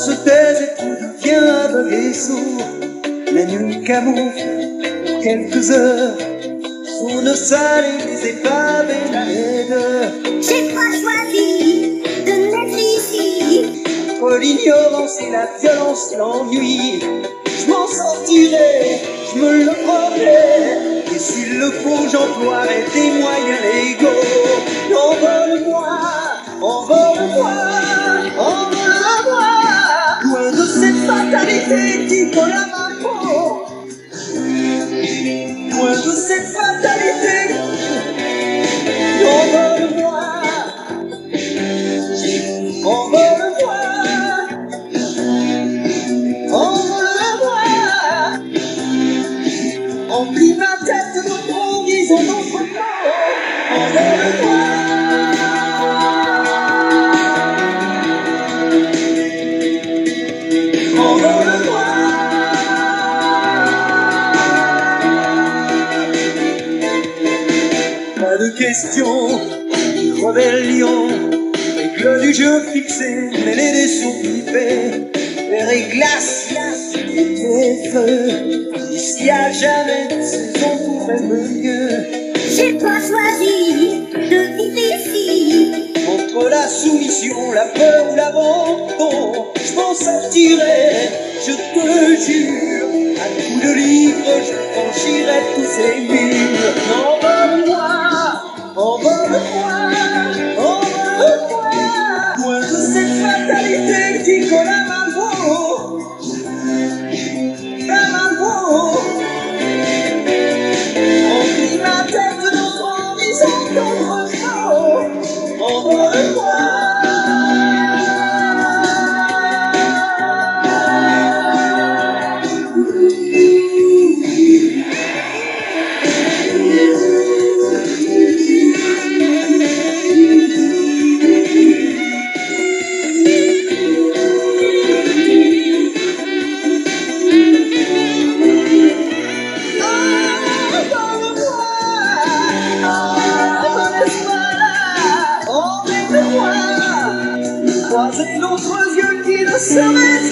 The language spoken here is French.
se taise et tout devient aveugle et sourd. La nuit camoufle pour quelques heures sous nos salles et les épaves et la laideur. J'ai pas choisi de naître ici. Entre l'ignorance et la violence, l'ennui, je m'en sortirai, je me le promets. Et s'il le faut, j'emploierai des moyens légaux. Envole-moi, envole-moi, envole-moi, loin de cette fatalité qui colle à ma peau. Loin de cette fatalité, envole-moi, envole-moi, envole-moi. Emplis ma tête de horizons d'autres mots. Envole-moi. Envole-moi. Pas de question, rébellion, règle du jeu fixé, mêlée des sons pipés, fer et glace, et feu. S'il y a jamais de saison pour être mieux. J'ai pas choisi de vivre ici. Entre la soumission, la peur ou l'abandon, je m'en sortirai, je te jure. À coups de livre, je franchirai tous ces murs. Envole-moi, envole-moi, envole-moi, loin de cette fatalité qui colle à ma peau. À ma peau. Emplis ma tête d'autres horizons, d'autres mots. Envole-moi. Croise notre yeux qui ne se mettent